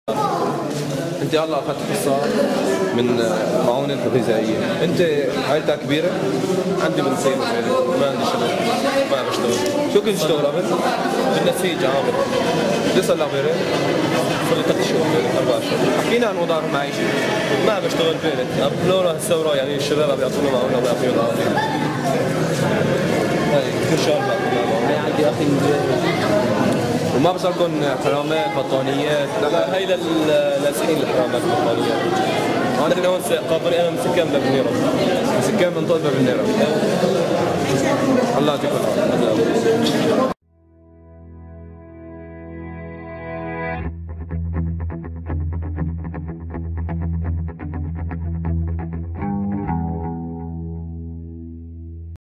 انت هلا اخذت اختصار من معونة غذائية، انت عائلتك كبيرة؟ عندي بنتين ما عندي شغل، ما بشتغل. شو كنت تشتغل قبل؟ بالنسيج عامل. لسه لا غيره؟ صار لي 3 شهور 4 شهور. حكينا عن وضعك المعيشي. ما بشتغل بيت، لولا الثورة يعني الشباب بيعطونا معونة الله يعطيهم العافية. هاي كل شهر بيعطونا معونة. عندي اخي وما بصيركم حرامات بطانيات؟ لا هي للنازحين الحرامات البطانيات. انا هون قابري، انا من سكان باب النيرة. سكان منطقة باب النيرة. الله يعطيكم العافية.